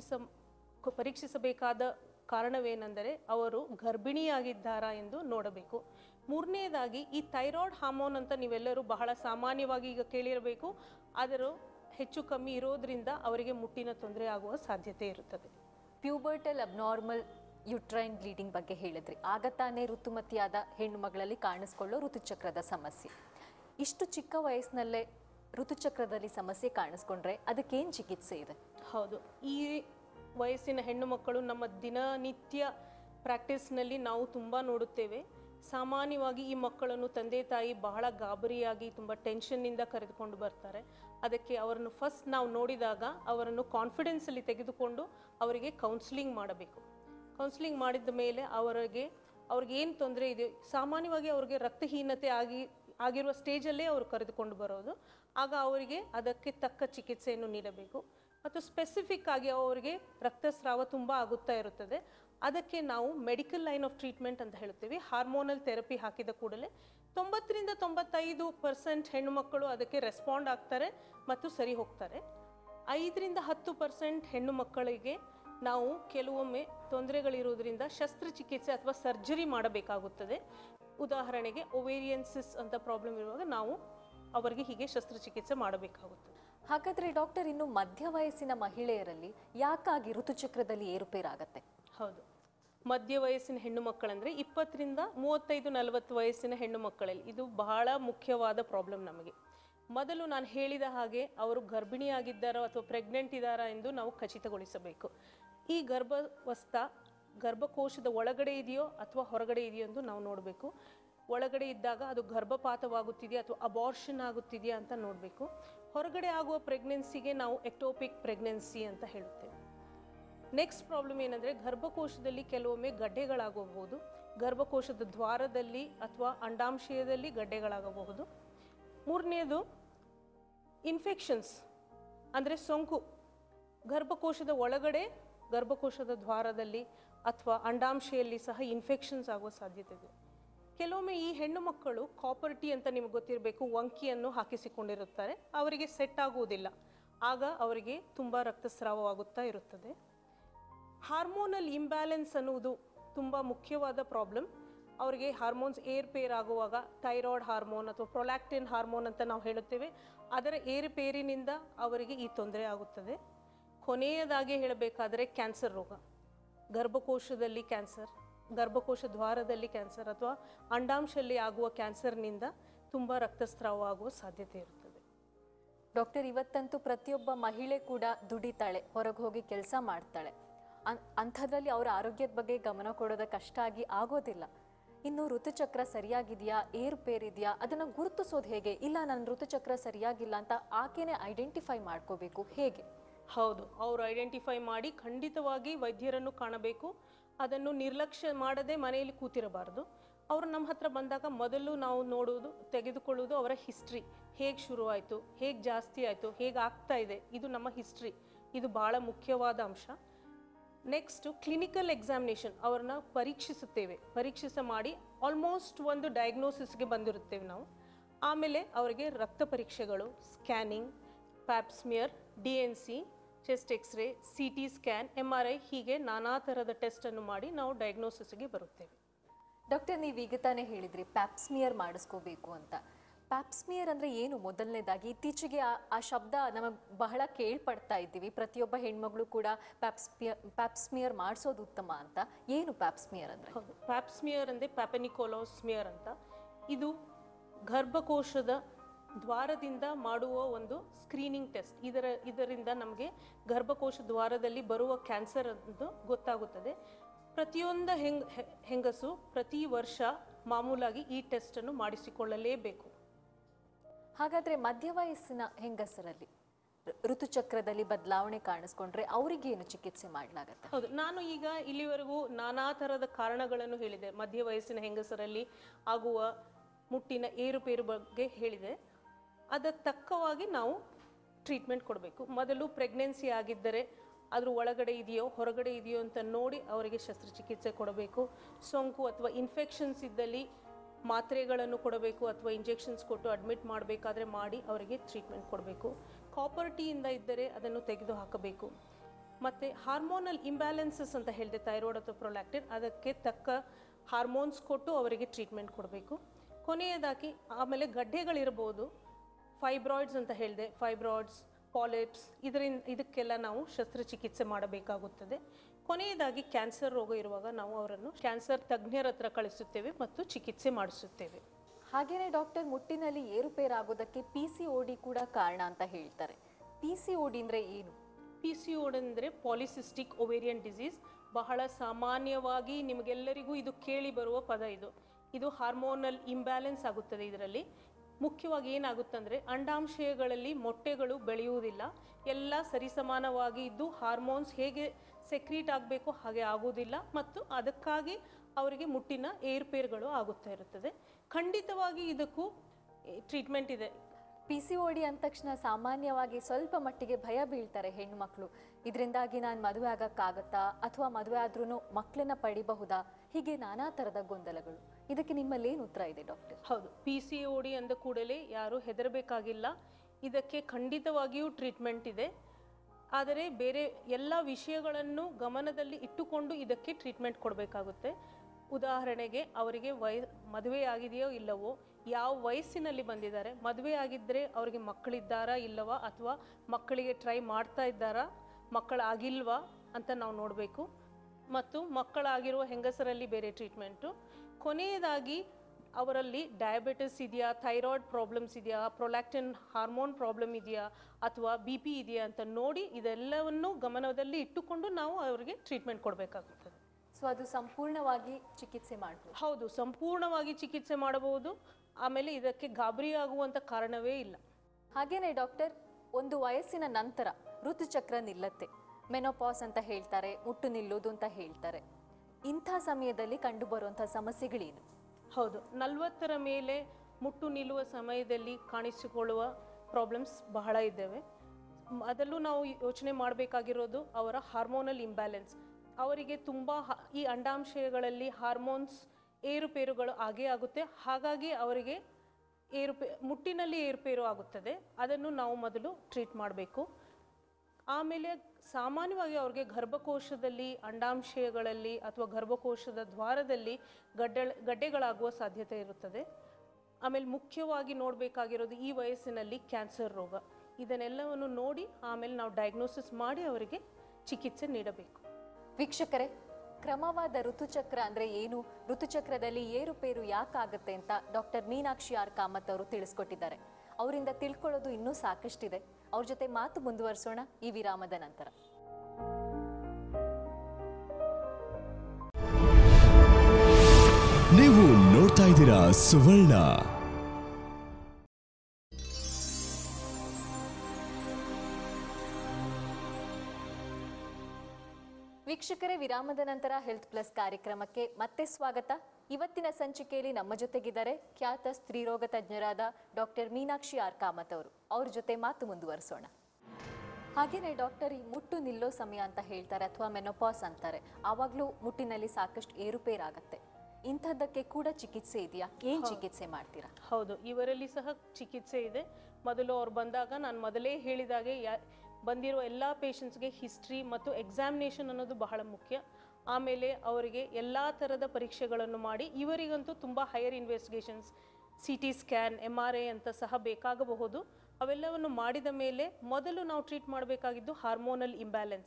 ಪರೀಕ್ಷಿಸಬೇಕಾದ ಕಾರಣವೇನೆಂದರೆ ಅವರು ಗರ್ಭಿಣಿಯಾಗಿದ್ದಾರಾ ಎಂದು ನೋಡಬೇಕು. ಮೂರನೆಯದಾಗಿ ಈ ಥೈರಾಯ್ಡ್ ಹಾರ್ಮೋನ್ ಅಂತ ನೀವೆಲ್ಲರೂ ಬಹಳ ಸಾಮಾನ್ಯವಾಗಿ ಈಗ ಕೇಳಿರಬೇಕು, ಅದರ ಹೆಚ್ಚು ಕಮ್ಮಿ ಇರೋದ್ರಿಂದ ಅವರಿಗೆ ಮುಟ್ಟಿನ ತೊಂದರೆ ಆಗುವ ಸಾಧ್ಯತೆ ಇರುತ್ತದೆ. ಪ್ಯೂಬರ್ಟಲ್ ಅಬ್ನಾರ್ಮಲ್ ಯೂಟ್ರೈನ್ ಬ್ಲೀಡಿಂಗ್ ಬಗ್ಗೆ ಹೇಳಿದ್ರಿ. ಆಗ ತಾನೇ ಋತುಮತಿಯಾದ ಹೆಣ್ಣು ಮಗಳಲ್ಲಿ ಕಾಣಿಸ್ಕೊಳ್ಳೋ ಋತುಚಕ್ರದ ಸಮಸ್ಯೆ. ಇಷ್ಟು ಚಿಕ್ಕ ವಯಸ್ಸಿನಲ್ಲೇ ಋತುಚಕ್ರದಲ್ಲಿ ಸಮಸ್ಯೆ ಕಾಣಿಸ್ಕೊಂಡ್ರೆ ಅದಕ್ಕೇನು ಚಿಕಿತ್ಸೆ ಇದೆ? ಹೌದು, ಈ ವಯಸ್ಸಿನ ಹೆಣ್ಣು ಮಕ್ಕಳು ನಮ್ಮ ದಿನನಿತ್ಯ ಪ್ರಾಕ್ಟೀಸ್ನಲ್ಲಿ ನಾವು ತುಂಬ ನೋಡುತ್ತೇವೆ. ಸಾಮಾನ್ಯವಾಗಿ ಈ ಮಕ್ಕಳನ್ನು ತಂದೆ ತಾಯಿ ಬಹಳ ಗಾಬರಿಯಾಗಿ ತುಂಬ ಟೆನ್ಷನ್ನಿಂದ ಕರೆದುಕೊಂಡು ಬರ್ತಾರೆ. ಅದಕ್ಕೆ ಅವರನ್ನು ಫಸ್ಟ್ ನಾವು ನೋಡಿದಾಗ ಅವರನ್ನು ಕಾನ್ಫಿಡೆನ್ಸಲ್ಲಿ ತೆಗೆದುಕೊಂಡು ಅವರಿಗೆ ಕೌನ್ಸಿಲಿಂಗ್ ಮಾಡಬೇಕು. ಕೌನ್ಸಿಲಿಂಗ್ ಮಾಡಿದ ಮೇಲೆ ಅವ್ರಿಗೆ ಏನು ತೊಂದರೆ ಇದೆ, ಸಾಮಾನ್ಯವಾಗಿ ಅವ್ರಿಗೆ ರಕ್ತಹೀನತೆ ಆಗಿರುವ ಸ್ಟೇಜಲ್ಲೇ ಅವರು ಕರೆದುಕೊಂಡು ಬರೋದು. ಆಗ ಅವರಿಗೆ ಅದಕ್ಕೆ ತಕ್ಕ ಚಿಕಿತ್ಸೆಯನ್ನು ನೀಡಬೇಕು. ಮತ್ತು ಸ್ಪೆಸಿಫಿಕ್ ಆಗಿ ಅವರಿಗೆ ರಕ್ತಸ್ರಾವ ತುಂಬ ಆಗುತ್ತಾ ಇರುತ್ತದೆ. ಅದಕ್ಕೆ ನಾವು ಮೆಡಿಕಲ್ ಲೈನ್ ಆಫ್ ಟ್ರೀಟ್ಮೆಂಟ್ ಅಂತ ಹೇಳ್ತೀವಿ. ಹಾರ್ಮೋನಲ್ ಥೆರಪಿ ಹಾಕಿದ ಕೂಡಲೇ 90ರಿಂದ 95% ಹೆಣ್ಣು ಮಕ್ಕಳು ಅದಕ್ಕೆ ರೆಸ್ಪಾಂಡ್ ಆಗ್ತಾರೆ ಮತ್ತು ಸರಿ ಹೋಗ್ತಾರೆ. 5ರಿಂದ 10% ಹೆಣ್ಣು ಮಕ್ಕಳಿಗೆ ನಾವು ಕೆಲವೊಮ್ಮೆ ತೊಂದರೆಗಳಿರೋದ್ರಿಂದ ಶಸ್ತ್ರಚಿಕಿತ್ಸೆ ಅಥವಾ ಸರ್ಜರಿ ಮಾಡಬೇಕಾಗುತ್ತದೆ. ಉದಾಹರಣೆಗೆ ಒವೇರಿಯನ್ ಸಿಸ್ ಅಂತ ಪ್ರಾಬ್ಲಮ್ ಇರುವಾಗ ನಾವು ಅವರಿಗೆ ಹೀಗೆ ಶಸ್ತ್ರಚಿಕಿತ್ಸೆ ಮಾಡಬೇಕಾಗುತ್ತದೆ. ಹಾಗಾದರೆ ಡಾಕ್ಟರ್, ಇನ್ನು ಮಧ್ಯ ವಯಸ್ಸಿನ ಮಹಿಳೆಯರಲ್ಲಿ ಯಾಕಾಗಿ ಋತುಚಕ್ರದಲ್ಲಿ ಏರುಪೇರಾಗತ್ತೆ? ಹೌದು, ಮಧ್ಯ ವಯಸ್ಸಿನ ಹೆಣ್ಣು ಮಕ್ಕಳಂದರೆ 20ರಿಂದ 35-40 ವಯಸ್ಸಿನ ಹೆಣ್ಣು ಮಕ್ಕಳಲ್ಲಿ ಇದು ಬಹಳ ಮುಖ್ಯವಾದ ಪ್ರಾಬ್ಲಮ್ ನಮಗೆ. ಮೊದಲು ನಾನು ಹೇಳಿದ ಹಾಗೆ ಅವರು ಗರ್ಭಿಣಿಯಾಗಿದ್ದಾರೋ ಅಥವಾ ಪ್ರೆಗ್ನೆಂಟ್ ಇದ್ದಾರಾ ಎಂದು ನಾವು ಖಚಿತಗೊಳಿಸಬೇಕು. ಈ ಗರ್ಭಕೋಶದ ಒಳಗಡೆ ಇದೆಯೋ ಅಥವಾ ಹೊರಗಡೆ ಇದೆಯೋ ಎಂದು ನಾವು ನೋಡಬೇಕು. ಒಳಗಡೆ ಇದ್ದಾಗ ಅದು ಗರ್ಭಪಾತವಾಗುತ್ತಿದೆಯಾ ಅಥವಾ ಅಬಾರ್ಷನ್ ಆಗುತ್ತಿದೆಯಾ ಅಂತ ನೋಡಬೇಕು. ಹೊರಗಡೆ ಆಗುವ ಪ್ರೆಗ್ನೆನ್ಸಿಗೆ ನಾವು ಎಕ್ಟೋಪಿಕ್ ಪ್ರೆಗ್ನೆನ್ಸಿ ಅಂತ ಹೇಳುತ್ತೇವೆ. ನೆಕ್ಸ್ಟ್ ಪ್ರಾಬ್ಲಮ್ ಏನಂದರೆ, ಗರ್ಭಕೋಶದಲ್ಲಿ ಕೆಲವೊಮ್ಮೆ ಗಡ್ಡೆಗಳಾಗಬಹುದು. ಗರ್ಭಕೋಶದ ದ್ವಾರದಲ್ಲಿ ಅಥವಾ ಅಂಡಾಶಯದಲ್ಲಿ ಗಡ್ಡೆಗಳಾಗಬಹುದು. ಮೂರನೆಯದು ಇನ್ಫೆಕ್ಷನ್ಸ್ ಅಂದರೆ ಸೋಂಕು. ಗರ್ಭಕೋಶದ ಒಳಗಡೆ, ಗರ್ಭಕೋಶದ ದ್ವಾರದಲ್ಲಿ ಅಥವಾ ಅಂಡಾಶಯಲ್ಲಿ ಸಹ ಇನ್ಫೆಕ್ಷನ್ಸ್ ಆಗುವ ಸಾಧ್ಯತೆ ಇದೆ. ಕೆಲವೊಮ್ಮೆ ಈ ಹೆಣ್ಣು ಮಕ್ಕಳು ಕಾಪರ್ ಟೀ ಅಂತ ನಿಮಗೆ ಗೊತ್ತಿರಬೇಕು, ವಂಕಿಯನ್ನು ಹಾಕಿಸಿಕೊಂಡಿರುತ್ತಾರೆ. ಅವರಿಗೆ ಸೆಟ್ ಆಗುವುದಿಲ್ಲ. ಆಗ ಅವರಿಗೆ ತುಂಬ ರಕ್ತಸ್ರಾವವಾಗುತ್ತಾ ಇರುತ್ತದೆ. ಹಾರ್ಮೋನಲ್ ಇಂಬ್ಯಾಲೆನ್ಸ್ ಅನ್ನುವುದು ತುಂಬ ಮುಖ್ಯವಾದ ಪ್ರಾಬ್ಲಮ್. ಅವರಿಗೆ ಹಾರ್ಮೋನ್ಸ್ ಏರುಪೇರಾಗುವಾಗ ಥೈರಾಯ್ಡ್ ಹಾರ್ಮೋನ್ ಅಥವಾ ಪ್ರೊಲ್ಯಾಕ್ಟಿನ್ ಹಾರ್ಮೋನ್ ಅಂತ ನಾವು ಹೇಳುತ್ತೇವೆ, ಅದರ ಏರುಪೇರಿನಿಂದ ಅವರಿಗೆ ಈ ತೊಂದರೆ ಆಗುತ್ತದೆ. ಕೊನೆಯದಾಗಿ ಹೇಳಬೇಕಾದರೆ ಕ್ಯಾನ್ಸರ್ ರೋಗ, ಗರ್ಭಕೋಶದಲ್ಲಿ ಕ್ಯಾನ್ಸರ್, ಗರ್ಭಕೋಶ ದ್ವಾರದಲ್ಲಿ ಕ್ಯಾನ್ಸರ್ ಅಥವಾ ಅಂಡಾಂಶದಲ್ಲಿ ಆಗುವ ಕ್ಯಾನ್ಸರ್ನಿಂದ ತುಂಬ ರಕ್ತಸ್ರಾವ ಆಗುವ ಸಾಧ್ಯತೆ ಇರುತ್ತದೆ. ಡಾಕ್ಟರ್, ಇವತ್ತಂತೂ ಪ್ರತಿಯೊಬ್ಬ ಮಹಿಳೆ ಕೂಡ ದುಡಿತಾಳೆ, ಹೊರಗೆ ಹೋಗಿ ಕೆಲಸ ಮಾಡ್ತಾಳೆ. ಅಂಥದ್ರಲ್ಲಿ ಅವರ ಆರೋಗ್ಯದ ಬಗ್ಗೆ ಗಮನ ಕೊಡೋದು ಕಷ್ಟ ಆಗೋದಿಲ್ಲ. ಇನ್ನು ಋತುಚಕ್ರ ಸರಿಯಾಗಿದೆಯಾ, ಏರುಪೇರಿದೆಯಾ, ಅದನ್ನು ಗುರುತಿಸೋದು ಹೇಗೆ? ಇಲ್ಲ, ನನ್ನ ಋತುಚಕ್ರ ಸರಿಯಾಗಿಲ್ಲ ಅಂತ ಆಕೆನೇ ಐಡೆಂಟಿಫೈ ಮಾಡ್ಕೋಬೇಕು, ಹೇಗೆ? ಹೌದು, ಅವರು ಐಡೆಂಟಿಫೈ ಮಾಡಿ ಖಂಡಿತವಾಗಿ ವೈದ್ಯರನ್ನು ಕಾಣಬೇಕು. ಅದನ್ನು ನಿರ್ಲಕ್ಷ್ಯ ಮಾಡದೆ ಮನೆಯಲ್ಲಿ ಕೂತಿರಬಾರ್ದು. ಅವರು ನಮ್ಮ ಹತ್ರ ಬಂದಾಗ ಮೊದಲು ನಾವು ತೆಗೆದುಕೊಳ್ಳುವುದು ಅವರ ಹಿಸ್ಟ್ರಿ. ಹೇಗೆ ಶುರುವಾಯಿತು, ಹೇಗೆ ಜಾಸ್ತಿ ಆಯಿತು, ಹೇಗೆ ಆಗ್ತಾ ಇದೆ, ಇದು ನಮ್ಮ ಹಿಸ್ಟ್ರಿ. ಇದು ಭಾಳ ಮುಖ್ಯವಾದ ಅಂಶ. ನೆಕ್ಸ್ಟು ಕ್ಲಿನಿಕಲ್ ಎಕ್ಸಾಮಿನೇಷನ್, ಅವ್ರನ್ನ ಪರೀಕ್ಷಿಸ ಮಾಡಿ ಆಲ್ಮೋಸ್ಟ್ ಒಂದು ಡಯಾಗ್ನೋಸಿಸ್ಗೆ ಬಂದಿರುತ್ತೇವೆ ನಾವು. ಆಮೇಲೆ ಅವರಿಗೆ ರಕ್ತ ಪರೀಕ್ಷೆಗಳು, scanning, pap smear, DNC, chest x ray, CT scan, MRI, ಹೀಗೆ ನಾನಾ ಥರದ ಟೆಸ್ಟನ್ನು ಮಾಡಿ ನಾವು ಡಯಾಗ್ನೋಸಿಸ್ಗೆ ಬರುತ್ತೇವೆ. ಡಾಕ್ಟರ್, ನೀವು ಈಗ ತಾನೇ ಹೇಳಿದ್ರಿ ಪ್ಯಾಪ್ಸ್ಮಿಯರ್ ಮಾಡಿಸ್ಕೋಬೇಕು ಅಂತ. ಪ್ಯಾಪ್ಸ್ಮಿಯರ್ ಅಂದರೆ ಏನು? ಮೊದಲನೇದಾಗಿ ಇತ್ತೀಚೆಗೆ ಆ ಶಬ್ದ ನಮಗೆ ಬಹಳ ಕೇಳ್ಪಡ್ತಾ ಇದ್ದೀವಿ. ಪ್ರತಿಯೊಬ್ಬ ಹೆಣ್ಮಗಳು ಕೂಡ ಪ್ಯಾಪ್ಸ್ಮಿಯರ್ ಮಾಡಿಸೋದು ಉತ್ತಮ ಅಂತ. ಏನು ಪ್ಯಾಪ್ಸ್ಮಿಯರ್ ಅಂದರೆ? ಹೌದು, ಪ್ಯಾಪ್ಸ್ಮಿಯರ್ ಅಂದರೆ ಪ್ಯಾಪನಿಕೋಲೋಸ್ಮಿಯರ್ ಅಂತ. ಇದು ಗರ್ಭಕೋಶದ ದ್ವಾರದಿಂದ ಮಾಡುವ ಒಂದು ಸ್ಕ್ರೀನಿಂಗ್ ಟೆಸ್ಟ್. ಇದರಿಂದ ನಮಗೆ ಗರ್ಭಕೋಶ ದ್ವಾರದಲ್ಲಿ ಬರುವ ಕ್ಯಾನ್ಸರ್ ಅಂತ ಗೊತ್ತಾಗುತ್ತದೆ. ಪ್ರತಿಯೊಂದು ಹೆಂಗಸು ಪ್ರತಿ ವರ್ಷ ಮಾಮೂಲಾಗಿ ಈ ಟೆಸ್ಟನ್ನು ಮಾಡಿಸಿಕೊಳ್ಳಲೇಬೇಕು. ಹಾಗಾದರೆ ಮಧ್ಯ ವಯಸ್ಸಿನ ಹೆಂಗಸರಲ್ಲಿ ಋತುಚಕ್ರದಲ್ಲಿ ಬದಲಾವಣೆ ಕಾಣಿಸ್ಕೊಂಡ್ರೆ ಅವರಿಗೇನು ಚಿಕಿತ್ಸೆ ಮಾಡಲಾಗುತ್ತೆ? ಹೌದು, ನಾನು ಈಗ ಇಲ್ಲಿವರೆಗೂ ನಾನಾ ಥರದ ಕಾರಣಗಳನ್ನು ಹೇಳಿದೆ. ಮಧ್ಯ ವಯಸ್ಸಿನ ಹೆಂಗಸರಲ್ಲಿ ಆಗುವ ಮುಟ್ಟಿನ ಏರುಪೇರು ಬಗ್ಗೆ ಹೇಳಿದೆ. ಅದಕ್ಕೆ ತಕ್ಕವಾಗಿ ನಾವು ಟ್ರೀಟ್ಮೆಂಟ್ ಕೊಡಬೇಕು. ಮೊದಲು ಪ್ರೆಗ್ನೆನ್ಸಿ ಆಗಿದ್ದರೆ ಅದ್ರ ಒಳಗಡೆ ಇದೆಯೋ ಹೊರಗಡೆ ಇದೆಯೋ ಅಂತ ನೋಡಿ ಅವರಿಗೆ ಶಸ್ತ್ರಚಿಕಿತ್ಸೆ ಕೊಡಬೇಕು. ಸೋಂಕು ಅಥವಾ ಇನ್ಫೆಕ್ಷನ್ಸ್ ಇದ್ದಲ್ಲಿ ಮಾತ್ರೆಗಳನ್ನು ಕೊಡಬೇಕು ಅಥವಾ ಇಂಜೆಕ್ಷನ್ಸ್ ಕೊಟ್ಟು ಅಡ್ಮಿಟ್ ಮಾಡಬೇಕಾದ್ರೆ ಮಾಡಿ ಅವರಿಗೆ ಟ್ರೀಟ್ಮೆಂಟ್ ಕೊಡಬೇಕು. ಕಾಪರ್ ಟೀಯಿಂದ ಇದ್ದರೆ ಅದನ್ನು ತೆಗೆದು ಹಾಕಬೇಕು. ಮತ್ತು ಹಾರ್ಮೋನಲ್ ಇಂಬ್ಯಾಲೆನ್ಸಸ್ ಅಂತ ಹೇಳಿದೆ, ಥೈರಾಯ್ಡ್ ಅಥವಾ ಪ್ರೊಲ್ಯಾಕ್ಟಿನ್, ಅದಕ್ಕೆ ತಕ್ಕ ಹಾರ್ಮೋನ್ಸ್ ಕೊಟ್ಟು ಅವರಿಗೆ ಟ್ರೀಟ್ಮೆಂಟ್ ಕೊಡಬೇಕು. ಕೊನೆಯದಾಗಿ ಆಮೇಲೆ ಗಡ್ಡೆಗಳಿರ್ಬೋದು, ಫೈಬ್ರಾಯ್ಡ್ಸ್ ಅಂತ ಹೇಳಿದೆ, ಫೈಬ್ರಾಯ್ಡ್ಸ್, ಪಾಲಿಪ್ಸ್, ಇದಕ್ಕೆಲ್ಲ ನಾವು ಶಸ್ತ್ರಚಿಕಿತ್ಸೆ ಮಾಡಬೇಕಾಗುತ್ತದೆ. ಕೊನೆಯದಾಗಿ ಕ್ಯಾನ್ಸರ್ ರೋಗ ಇರುವಾಗ ನಾವು ಅವರನ್ನು ಕ್ಯಾನ್ಸರ್ ತಜ್ಞರ ಹತ್ರ ಕಳಿಸುತ್ತೇವೆ ಮತ್ತು ಚಿಕಿತ್ಸೆ ಮಾಡಿಸುತ್ತೇವೆ. ಹಾಗೆಯೇ ಡಾಕ್ಟರ್, ಮುಟ್ಟಿನಲ್ಲಿ ಏರುಪೇರಾಗೋದಕ್ಕೆ PCOD ಕೂಡ ಕಾರಣ ಅಂತ ಹೇಳ್ತಾರೆ. PCOD ಅಂದರೆ ಏನು? PCOD ಅಂದರೆ ಪಾಲಿಸಿಸ್ಟಿಕ್ ಓವೇರಿಯನ್ ಡಿಸೀಸ್. ಬಹಳ ಸಾಮಾನ್ಯವಾಗಿ ನಿಮಗೆಲ್ಲರಿಗೂ ಇದು ಕೇಳಿ ಬರುವ ಪದ. ಇದು ಹಾರ್ಮೋನಲ್ ಇಂಬ್ಯಾಲೆನ್ಸ್ ಆಗುತ್ತದೆ. ಇದರಲ್ಲಿ ಮುಖ್ಯವಾಗಿ ಏನಾಗುತ್ತಂದರೆ ಅಂಡಾಶಯಗಳಲ್ಲಿ ಮೊಟ್ಟೆಗಳು ಬೆಳೆಯುವುದಿಲ್ಲ, ಎಲ್ಲ ಸರಿಸಮಾನವಾಗಿ ಇದ್ದು ಹಾರ್ಮೋನ್ಸ್ ಹೇಗೆ ಸೆಕ್ರೀಟ್ ಆಗಬೇಕು ಹಾಗೆ ಆಗುವುದಿಲ್ಲ ಮತ್ತು ಅದಕ್ಕಾಗಿ ಅವರಿಗೆ ಮುಟ್ಟಿನ ಏರುಪೇರುಗಳು ಆಗುತ್ತಾ ಇರುತ್ತದೆ. ಖಂಡಿತವಾಗಿ ಇದಕ್ಕೂ ಟ್ರೀಟ್ಮೆಂಟ್ ಇದೆ. PCOD ಅಂದ ತಕ್ಷಣ ಸಾಮಾನ್ಯವಾಗಿ ಸ್ವಲ್ಪ ಮಟ್ಟಿಗೆ ಭಯ ಬೀಳ್ತಾರೆ ಹೆಣ್ಣು ಮಕ್ಕಳು. ಇದರಿಂದಾಗಿ ನಾನು ಮದುವೆ ಆಗೋಕ್ಕಾಗತ್ತಾ ಅಥವಾ ಮದುವೆ ಆದ್ರೂ ಮಕ್ಕಳನ್ನ ಪಡಿಬಹುದಾ, ಹೀಗೆ ನಾನಾ ಥರದ ಗೊಂದಲಗಳು. ಇದಕ್ಕೆ ನಿಮ್ಮಲ್ಲಿ ಏನು ಉತ್ತರ ಇದೆ ಡಾಕ್ಟರ್? ಹೌದು, PCOD ಅಂದ ಕೂಡಲೇ ಯಾರೂ ಹೆದರಬೇಕಾಗಿಲ್ಲ. ಇದಕ್ಕೆ ಖಂಡಿತವಾಗಿಯೂ ಟ್ರೀಟ್ಮೆಂಟ್ ಇದೆ. ಆದರೆ ಬೇರೆ ಎಲ್ಲ ವಿಷಯಗಳನ್ನು ಗಮನದಲ್ಲಿ ಇಟ್ಟುಕೊಂಡು ಇದಕ್ಕೆ ಟ್ರೀಟ್ಮೆಂಟ್ ಕೊಡಬೇಕಾಗುತ್ತೆ. ಉದಾಹರಣೆಗೆ ಅವರಿಗೆ ಮದುವೆ ಆಗಿದೆಯೋ ಇಲ್ಲವೋ, ಯಾವ ವಯಸ್ಸಿನಲ್ಲಿ ಬಂದಿದ್ದಾರೆ, ಮದುವೆ ಆಗಿದ್ದರೆ ಅವರಿಗೆ ಮಕ್ಕಳಿದ್ದಾರಾ ಇಲ್ಲವಾ ಅಥವಾ ಮಕ್ಕಳಿಗೆ ಟ್ರೈ ಮಾಡ್ತಾ ಇದ್ದಾರಾ, ಮಕ್ಕಳಾಗಿಲ್ವಾ ಅಂತ ನಾವು ನೋಡಬೇಕು. ಮತ್ತು ಮಕ್ಕಳಾಗಿರುವ ಹೆಂಗಸರಲ್ಲಿ ಬೇರೆ ಟ್ರೀಟ್ಮೆಂಟು. ಕೊನೆಯದಾಗಿ ಅವರಲ್ಲಿ ಡಯಾಬಿಟಿಸ್ ಇದೆಯಾ, ಥೈರಾಯ್ಡ್ ಪ್ರಾಬ್ಲಮ್ಸ್ ಇದೆಯಾ, ಪ್ರೊಲ್ಯಾಕ್ಟಿನ್ ಹಾರ್ಮೋನ್ ಪ್ರಾಬ್ಲಮ್ ಇದೆಯಾ ಅಥವಾ BP ಇದೆಯಾ ಅಂತ ನೋಡಿ ಇದೆಲ್ಲವನ್ನು ಗಮನದಲ್ಲಿ ಇಟ್ಟುಕೊಂಡು ನಾವು ಅವರಿಗೆ ಟ್ರೀಟ್ಮೆಂಟ್ ಕೊಡಬೇಕಾಗುತ್ತದೆ. ಸೊ ಅದು ಸಂಪೂರ್ಣವಾಗಿ ಚಿಕಿತ್ಸೆ ಮಾಡಬಹುದು? ಹೌದು, ಸಂಪೂರ್ಣವಾಗಿ ಚಿಕಿತ್ಸೆ ಮಾಡಬಹುದು. ಆಮೇಲೆ ಇದಕ್ಕೆ ಗಾಬರಿ ಆಗುವಂಥ ಕಾರಣವೇ ಇಲ್ಲ. ಹಾಗೇನೆ ಡಾಕ್ಟರ್, ಒಂದು ವಯಸ್ಸಿನ ನಂತರ ಋತುಚಕ್ರ ನಿಲ್ಲತ್ತೆ, ಮೆನೋಪಾಸ್ ಅಂತ ಹೇಳ್ತಾರೆ, ಮುಟ್ಟು ನಿಲ್ಲೋದು ಅಂತ ಹೇಳ್ತಾರೆ. ಇಂಥ ಸಮಯದಲ್ಲಿ ಕಂಡುಬರುವಂಥ ಸಮಸ್ಯೆಗಳೇನು? ಹೌದು, 40ರ ಮೇಲೆ ಮುಟ್ಟು ನಿಲ್ಲುವ ಸಮಯದಲ್ಲಿ ಕಾಣಿಸಿಕೊಳ್ಳುವ ಪ್ರಾಬ್ಲಮ್ಸ್ ಬಹಳ ಇದ್ದಾವೆ. ಅದರಲ್ಲೂ ನಾವು ಯೋಚನೆ ಮಾಡಬೇಕಾಗಿರೋದು ಅವರ ಹಾರ್ಮೋನಲ್ ಇಂಬ್ಯಾಲೆನ್ಸ್. ಅವರಿಗೆ ತುಂಬ ಈ ಅಂಡಾಶಯಗಳಲ್ಲಿ ಹಾರ್ಮೋನ್ಸ್ ಏರುಪೇರುಗಳು ಆಗೇ ಆಗುತ್ತೆ. ಹಾಗಾಗಿ ಅವರಿಗೆ ಮುಟ್ಟಿನಲ್ಲಿ ಏರುಪೇರು ಆಗುತ್ತದೆ. ಅದನ್ನು ನಾವು ಮೊದಲು ಟ್ರೀಟ್ ಮಾಡಬೇಕು. ಆಮೇಲೆ ಸಾಮಾನ್ಯವಾಗಿ ಅವ್ರಿಗೆ ಗರ್ಭಕೋಶದಲ್ಲಿ, ಅಂಡಾಶಯಗಳಲ್ಲಿ ಅಥವಾ ಗರ್ಭಕೋಶದ ದ್ವಾರದಲ್ಲಿ ಗಡ್ಡೆಗಳಾಗುವ ಸಾಧ್ಯತೆ ಇರುತ್ತದೆ. ಆಮೇಲೆ ಮುಖ್ಯವಾಗಿ ನೋಡಬೇಕಾಗಿರೋದು ಈ ವಯಸ್ಸಿನಲ್ಲಿ ಕ್ಯಾನ್ಸರ್ ರೋಗ. ಇದನ್ನೆಲ್ಲವನ್ನು ನೋಡಿ ಆಮೇಲೆ ನಾವು ಡಯಾಗ್ನೋಸಿಸ್ ಮಾಡಿ ಅವರಿಗೆ ಚಿಕಿತ್ಸೆ ನೀಡಬೇಕು. ವೀಕ್ಷಕರೇ, ಕ್ರಮವಾದ ಋತುಚಕ್ರ ಅಂದರೆ ಏನು, ಋತುಚಕ್ರದಲ್ಲಿ ಏರುಪೇರು ಯಾಕಾಗುತ್ತೆ ಅಂತ ಡಾಕ್ಟರ್ ಮೀನಾಕ್ಷಿ ಆರ್ ಕಾಮತ್ ಅವರು ತಿಳಿಸ್ಕೊಟ್ಟಿದ್ದಾರೆ. ಅವರಿಂದ ತಿಳ್ಕೊಳ್ಳೋದು ಇನ್ನೂ ಸಾಕಷ್ಟಿದೆ. ಅವ್ರ ಜೊತೆ ಮಾತು ಮುಂದುವರಿಸೋಣ ಈ ವಿರಾಮದ ನಂತರ. ನೀವು ನೋಡ್ತಾ ಇದ್ದೀರಾ ಸುವರ್ಣ. ವೀಕ್ಷಕರೇ, ವಿರಾಮದ ನಂತರ ಹೆಲ್ತ್ ಪ್ಲಸ್ ಕಾರ್ಯಕ್ರಮಕ್ಕೆ ಮತ್ತೆ ಸ್ವಾಗತ. ಇವತ್ತಿನ ಸಂಚಿಕೆಯಲ್ಲಿ ನಮ್ಮ ಜೊತೆಗಿದ್ದಾರೆ ಖ್ಯಾತ ಸ್ತ್ರೀರೋಗ ತಜ್ಞರಾದ ಡಾಕ್ಟರ್ ಮೀನಾಕ್ಷಿ ಆರ್ ಕಾಮತ್ ಅವರು. ಅವ್ರ ಜೊತೆ ಮಾತು ಮುಂದುವರಿಸೋಣ. ಹಾಗೇನೆ ಡಾಕ್ಟರ್, ಈ ಮುಟ್ಟು ನಿಲ್ಲೋ ಸಮಯ ಅಂತ ಹೇಳ್ತಾರೆ ಅಥವಾ ಮೆನೋಪಾಸ್ ಅಂತಾರೆ, ಆವಾಗಲೂ ಮುಟ್ಟಿನಲ್ಲಿ ಸಾಕಷ್ಟು ಏರುಪೇರಾಗತ್ತೆ. ಇಂಥದ್ದಕ್ಕೆ ಕೂಡ ಚಿಕಿತ್ಸೆ ಇದೆಯಾ? ಏನು ಚಿಕಿತ್ಸೆ ಮಾಡ್ತೀರಾ? ಹೌದು, ಇವರಲ್ಲಿ ಸಹ ಚಿಕಿತ್ಸೆ ಇದೆ. ಮೊದಲು ಅವ್ರು ಬಂದಾಗ ನಾನು ಮೊದಲೇ ಹೇಳಿದಾಗೆ ಬಂದಿರೋ ಎಲ್ಲ ಪೇಷಂಟ್ಸ್ಗೆ ಹಿಸ್ಟ್ರಿ ಮತ್ತು ಎಕ್ಸಾಮಿನೇಷನ್ ಅನ್ನೋದು ಬಹಳ ಮುಖ್ಯ. ಆಮೇಲೆ ಅವರಿಗೆ ಎಲ್ಲ ಥರದ ಪರೀಕ್ಷೆಗಳನ್ನು ಮಾಡಿ, ಇವರಿಗಂತೂ ತುಂಬ higher investigations, CT scan, MRI ಅಂತ ಸಹ ಬೇಕಾಗಬಹುದು. ಅವೆಲ್ಲವನ್ನು ಮಾಡಿದ ಮೇಲೆ ಮೊದಲು ನಾವು ಟ್ರೀಟ್ ಮಾಡಬೇಕಾಗಿದ್ದು ಹಾರ್ಮೋನಲ್ ಇಂಬ್ಯಾಲೆನ್ಸ್.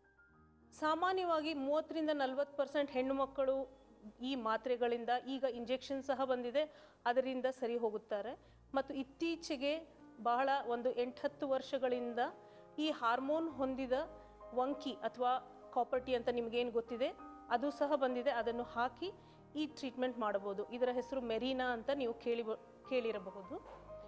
ಸಾಮಾನ್ಯವಾಗಿ 30ರಿಂದ 40% ಹೆಣ್ಣು ಮಕ್ಕಳು ಈ ಮಾತ್ರೆಗಳಿಂದ, ಈಗ ಇಂಜೆಕ್ಷನ್ ಸಹ ಬಂದಿದೆ, ಅದರಿಂದ ಸರಿ ಹೋಗುತ್ತಾರೆ. ಮತ್ತು ಇತ್ತೀಚೆಗೆ ಬಹಳ ಒಂದು 8-10 ವರ್ಷಗಳಿಂದ ಈ ಹಾರ್ಮೋನ್ ಹೊಂದಿದ ವಂಕಿ ಅಥವಾ ಕಾಪರ್ಟಿ ಅಂತ ನಿಮಗೇನು ಗೊತ್ತಿದೆ, ಅದು ಸಹ ಬಂದಿದೆ. ಅದನ್ನು ಹಾಕಿ ಈ ಟ್ರೀಟ್ಮೆಂಟ್ ಮಾಡಬಹುದು. ಇದರ ಹೆಸರು ಮೆರೀನಾ ಅಂತ ನೀವು ಕೇಳಿರಬಹುದು.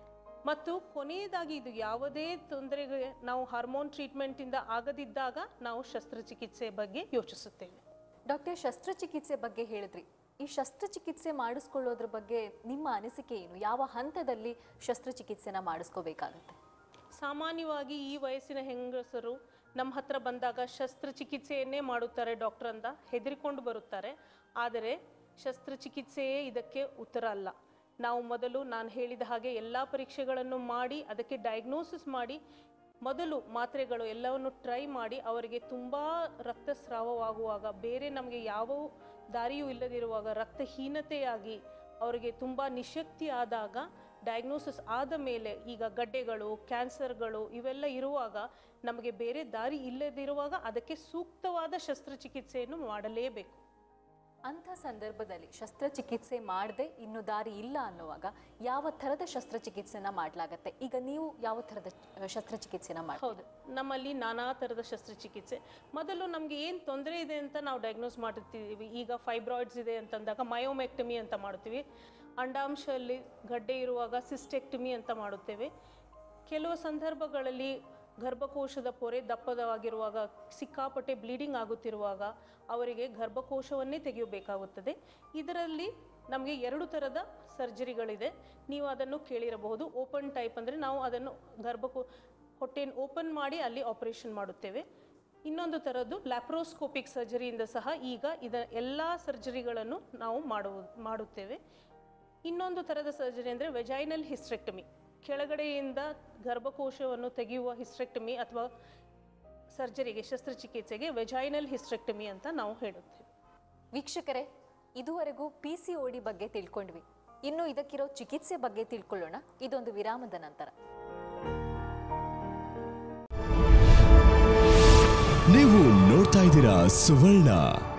ಮತ್ತು ಕೊನೆಯದಾಗಿ ಇದು ಯಾವುದೇ ತೊಂದರೆಗೆ ನಾವು ಹಾರ್ಮೋನ್ ಟ್ರೀಟ್ಮೆಂಟಿಂದ ಆಗದಿದ್ದಾಗ ನಾವು ಶಸ್ತ್ರಚಿಕಿತ್ಸೆ ಬಗ್ಗೆ ಯೋಚಿಸುತ್ತೇವೆ. ಡಾಕ್ಟರ್, ಶಸ್ತ್ರಚಿಕಿತ್ಸೆ ಬಗ್ಗೆ ಹೇಳಿದ್ರಿ. ಈ ಶಸ್ತ್ರಚಿಕಿತ್ಸೆ ಮಾಡಿಸ್ಕೊಳ್ಳೋದ್ರ ಬಗ್ಗೆ ನಿಮ್ಮ ಅನಿಸಿಕೆ ಏನು? ಯಾವ ಹಂತದಲ್ಲಿ ಶಸ್ತ್ರಚಿಕಿತ್ಸೆನ ಮಾಡಿಸ್ಕೋಬೇಕಾಗತ್ತೆ? ಸಾಮಾನ್ಯವಾಗಿ ಈ ವಯಸ್ಸಿನ ಹೆಂಗಸರು ನಮ್ಮ ಹತ್ರ ಬಂದಾಗ ಶಸ್ತ್ರಚಿಕಿತ್ಸೆಯನ್ನೇ ಮಾಡುತ್ತಾರೆ ಡಾಕ್ಟರ್ ಅಂತ ಹೆದರಿಕೊಂಡು ಬರುತ್ತಾರೆ. ಆದರೆ ಶಸ್ತ್ರಚಿಕಿತ್ಸೆಯೇ ಇದಕ್ಕೆ ಉತ್ತರ ಅಲ್ಲ. ನಾವು ಮೊದಲು ನಾನು ಹೇಳಿದ ಹಾಗೆ ಎಲ್ಲ ಪರೀಕ್ಷೆಗಳನ್ನು ಮಾಡಿ, ಅದಕ್ಕೆ ಡಯಾಗ್ನೋಸಿಸ್ ಮಾಡಿ, ಮೊದಲು ಮಾತ್ರೆಗಳು ಎಲ್ಲವನ್ನು ಟ್ರೈ ಮಾಡಿ, ಅವರಿಗೆ ತುಂಬ ರಕ್ತಸ್ರಾವವಾಗುವಾಗ, ಬೇರೆ ನಮಗೆ ಯಾವ ದಾರಿಯೂ ಇಲ್ಲದಿರುವಾಗ, ರಕ್ತಹೀನತೆಯಾಗಿ ಅವರಿಗೆ ತುಂಬ ನಿಶಕ್ತಿ ಆದಾಗ, ಡಯಾಗ್ನೋಸಿಸ್ ಆದ ಮೇಲೆ, ಈಗ ಗಡ್ಡೆಗಳು, ಕ್ಯಾನ್ಸರ್ಗಳು ಇವೆಲ್ಲ ಇರುವಾಗ, ನಮಗೆ ಬೇರೆ ದಾರಿ ಇಲ್ಲದಿರುವಾಗ ಅದಕ್ಕೆ ಸೂಕ್ತವಾದ ಶಸ್ತ್ರಚಿಕಿತ್ಸೆಯನ್ನು ಮಾಡಲೇಬೇಕು. ಅಂಥ ಸಂದರ್ಭದಲ್ಲಿ ಶಸ್ತ್ರಚಿಕಿತ್ಸೆ ಮಾಡದೆ ಇನ್ನು ದಾರಿ ಇಲ್ಲ ಅನ್ನುವಾಗ ಯಾವ ಥರದ ಶಸ್ತ್ರಚಿಕಿತ್ಸೆನ ಮಾಡಲಾಗತ್ತೆ? ಈಗ ನೀವು ಯಾವ ಥರದ ಶಸ್ತ್ರಚಿಕಿತ್ಸೆನ ಮಾಡಿ? ಹೌದು, ನಮ್ಮಲ್ಲಿ ನಾನಾ ಥರದ ಶಸ್ತ್ರಚಿಕಿತ್ಸೆ. ಮೊದಲು ನಮಗೆ ಏನು ತೊಂದರೆ ಇದೆ ಅಂತ ನಾವು ಡಯಾಗ್ನೋಸ್ ಮಾಡುತ್ತೀವಿ. ಈಗ ಫೈಬ್ರಾಯ್ಡ್ಸ್ ಇದೆ ಅಂತಂದಾಗ ಮಯೋಮೆಕ್ಟಮಿ ಅಂತ ಮಾಡ್ತೀವಿ. ಅಂಡಾಂಶದಲ್ಲಿ ಗಡ್ಡೆ ಇರುವಾಗ ಸಿಸ್ಟೆಕ್ಟಮಿ ಅಂತ ಮಾಡುತ್ತೇವೆ. ಕೆಲವು ಸಂದರ್ಭಗಳಲ್ಲಿ ಗರ್ಭಕೋಶದ ಪೊರೆ ದಪ್ಪದವಾಗಿರುವಾಗ, ಸಿಕ್ಕಾಪಟ್ಟೆ ಬ್ಲೀಡಿಂಗ್ ಆಗುತ್ತಿರುವಾಗ ಅವರಿಗೆ ಗರ್ಭಕೋಶವನ್ನೇ ತೆಗೆಯಬೇಕಾಗುತ್ತದೆ. ಇದರಲ್ಲಿ ನಮಗೆ 2 ಥರದ ಸರ್ಜರಿಗಳಿದೆ. ನೀವು ಅದನ್ನು ಕೇಳಿರಬಹುದು. ಓಪನ್ ಟೈಪ್ ಅಂದರೆ ನಾವು ಅದನ್ನು ಹೊಟ್ಟೆಯನ್ನು ಓಪನ್ ಮಾಡಿ ಅಲ್ಲಿ ಆಪರೇಷನ್ ಮಾಡುತ್ತೇವೆ. ಇನ್ನೊಂದು ಥರದ್ದು ಲ್ಯಾಪ್ರೋಸ್ಕೋಪಿಕ್ ಸರ್ಜರಿಯಿಂದ ಸಹ ಈಗ ಎಲ್ಲ ಸರ್ಜರಿಗಳನ್ನು ನಾವು ಮಾಡುತ್ತೇವೆ. ಇನ್ನೊಂದು ಥರದ ಸರ್ಜರಿ ಅಂದರೆ ವೆಜೈನಲ್ ಹಿಸ್ಟೆಕ್ಟಮಿ, ಕೆಳಗಡೆಯಿಂದ ಗರ್ಭಕೋಶವನ್ನು ತೆಗೆಯುವ ಹಿಸ್ಟೆಕ್ಟಮಿ ಅಥವಾ ಸರ್ಜರಿಗೆ, ಶಸ್ತ್ರಚಿಕಿತ್ಸೆಗೆ ವೆಜೈನಲ್ ಹಿಸ್ಟೆಕ್ಟಮಿ ಅಂತ ನಾವು ಹೇಳುತ್ತೇವೆ. ವೀಕ್ಷಕರೇ, ಇದುವರೆಗೂ PCOD ಬಗ್ಗೆ ತಿಳ್ಕೊಂಡ್ವಿ. ಇನ್ನು ಇದಕ್ಕಿರೋ ಚಿಕಿತ್ಸೆ ಬಗ್ಗೆ ತಿಳ್ಕೊಳ್ಳೋಣ ಇದೊಂದು ವಿರಾಮದ ನಂತರ. ನೀವು ನೋಡ್ತಾ ಇದ್ದೀರಾ ಸುವರ್ಣ.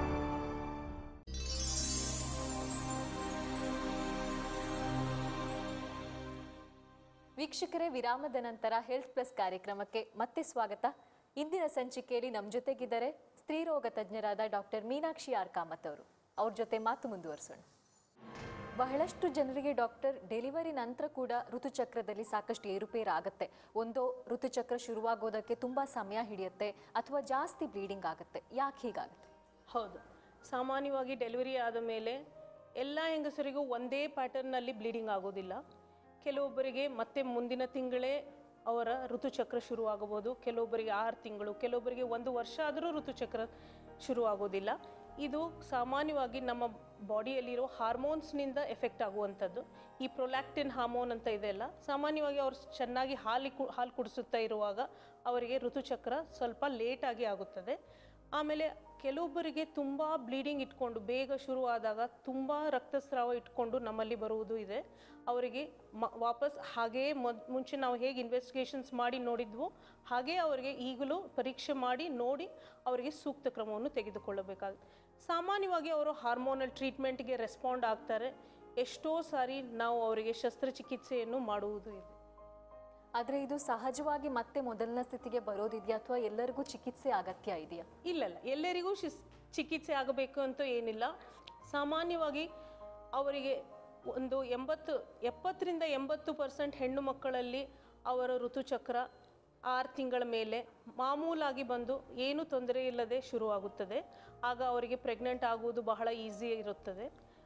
ವೀಕ್ಷಕರೇ, ವಿರಾಮದ ನಂತರ ಹೆಲ್ತ್ ಪ್ಲಸ್ ಕಾರ್ಯಕ್ರಮಕ್ಕೆ ಮತ್ತೆ ಸ್ವಾಗತ. ಇಂದಿನ ಸಂಚಿಕೆಯಲ್ಲಿ ನಮ್ಮ ಜೊತೆಗಿದ್ದಾರೆ ಸ್ತ್ರೀರೋಗ ತಜ್ಞರಾದ ಡಾಕ್ಟರ್ ಮೀನಾಕ್ಷಿ ಆರ್ ಕಾಮತ್ ಅವರು. ಅವ್ರ ಜೊತೆ ಮಾತು ಮುಂದುವರಿಸೋಣ. ಬಹಳಷ್ಟು ಜನರಿಗೆ ಡಾಕ್ಟರ್, ಡೆಲಿವರಿ ನಂತರ ಕೂಡ ಋತುಚಕ್ರದಲ್ಲಿ ಸಾಕಷ್ಟು ಏರುಪೇರು ಆಗುತ್ತೆ. ಒಂದೋ ಋತುಚಕ್ರ ಶುರುವಾಗೋದಕ್ಕೆ ತುಂಬ ಸಮಯ ಹಿಡಿಯುತ್ತೆ ಅಥವಾ ಜಾಸ್ತಿ ಬ್ಲೀಡಿಂಗ್ ಆಗುತ್ತೆ. ಯಾಕೆ ಹೀಗಾಗುತ್ತೆ? ಹೌದು, ಸಾಮಾನ್ಯವಾಗಿ ಡೆಲಿವರಿ ಆದ ಮೇಲೆ ಎಲ್ಲ ಹೆಂಗಸರಿಗೂ ಒಂದೇ ಪ್ಯಾಟರ್ನಲ್ಲಿ ಬ್ಲೀಡಿಂಗ್ ಆಗೋದಿಲ್ಲ. ಕೆಲವೊಬ್ಬರಿಗೆ ಮತ್ತೆ ಮುಂದಿನ ತಿಂಗಳೇ ಅವರ ಋತುಚಕ್ರ ಶುರುವಾಗಬಹುದು. ಕೆಲವೊಬ್ಬರಿಗೆ 6 ತಿಂಗಳು, ಕೆಲವೊಬ್ಬರಿಗೆ 1 ವರ್ಷ ಆದರೂ ಋತುಚಕ್ರ ಶುರುವಾಗೋದಿಲ್ಲ. ಇದು ಸಾಮಾನ್ಯವಾಗಿ ನಮ್ಮ ಬಾಡಿಯಲ್ಲಿರೋ ಹಾರ್ಮೋನ್ಸ್ನಿಂದ ಎಫೆಕ್ಟ್ ಆಗುವಂಥದ್ದು. ಈ ಪ್ರೊಲ್ಯಾಕ್ಟಿನ್ ಹಾರ್ಮೋನ್ ಅಂತ ಇದೆಲ್ಲ, ಸಾಮಾನ್ಯವಾಗಿ ಅವರು ಚೆನ್ನಾಗಿ ಹಾಲು ಕುಡಿಸುತ್ತಾ ಇರುವಾಗ ಅವರಿಗೆ ಋತುಚಕ್ರ ಸ್ವಲ್ಪ ಲೇಟಾಗಿ ಆಗುತ್ತದೆ. ಆಮೇಲೆ ಕೆಲವೊಬ್ಬರಿಗೆ ತುಂಬ ಬ್ಲೀಡಿಂಗ್ ಇಟ್ಕೊಂಡು ಬೇಗ ಶುರುವಾದಾಗ ತುಂಬ ರಕ್ತಸ್ರಾವ ಇಟ್ಕೊಂಡು ನಮ್ಮಲ್ಲಿ ಬರುವುದು ಇದೆ. ಅವರಿಗೆ ವಾಪಸ್ ಹಾಗೇ ಮುಂಚೆ ನಾವು ಹೇಗೆ ಇನ್ವೆಸ್ಟಿಗೇಷನ್ಸ್ ಮಾಡಿ ನೋಡಿದ್ವೋ ಹಾಗೇ ಅವರಿಗೆ ಈಗಲೂ ಪರೀಕ್ಷೆ ಮಾಡಿ ನೋಡಿ ಅವರಿಗೆ ಸೂಕ್ತ ಕ್ರಮವನ್ನು ತೆಗೆದುಕೊಳ್ಳಬೇಕಾಗುತ್ತೆ. ಸಾಮಾನ್ಯವಾಗಿ ಅವರು ಹಾರ್ಮೋನಲ್ ಟ್ರೀಟ್ಮೆಂಟ್ಗೆ ರೆಸ್ಪಾಂಡ್ ಆಗ್ತಾರೆ. ಎಷ್ಟೋ ಸಾರಿ ನಾವು ಅವರಿಗೆ ಶಸ್ತ್ರಚಿಕಿತ್ಸೆಯನ್ನು ಮಾಡುವುದು ಇದೆ. ಆದರೆ ಇದು ಸಹಜವಾಗಿ ಮತ್ತೆ ಮೊದಲನೇ ಸ್ಥಿತಿಗೆ ಬರೋದಿದೆಯಾ ಅಥವಾ ಎಲ್ಲರಿಗೂ ಚಿಕಿತ್ಸೆ ಅಗತ್ಯ ಇದೆಯಾ? ಇಲ್ಲ, ಎಲ್ಲರಿಗೂ ಚಿಕಿತ್ಸೆ ಆಗಬೇಕು ಅಂತ ಏನಿಲ್ಲ. ಸಾಮಾನ್ಯವಾಗಿ ಅವರಿಗೆ ಒಂದು 70ರಿಂದ 80% ಹೆಣ್ಣು ಮಕ್ಕಳಲ್ಲಿ ಅವರ ಋತುಚಕ್ರ 6 ತಿಂಗಳ ಮೇಲೆ ಮಾಮೂಲಾಗಿ ಬಂದು ಏನೂ ತೊಂದರೆ ಇಲ್ಲದೆ ಶುರುವಾಗುತ್ತದೆ. ಆಗ ಅವರಿಗೆ ಪ್ರೆಗ್ನೆಂಟ್ ಆಗುವುದು ಬಹಳ ಈಸಿ ಇರುತ್ತದೆ.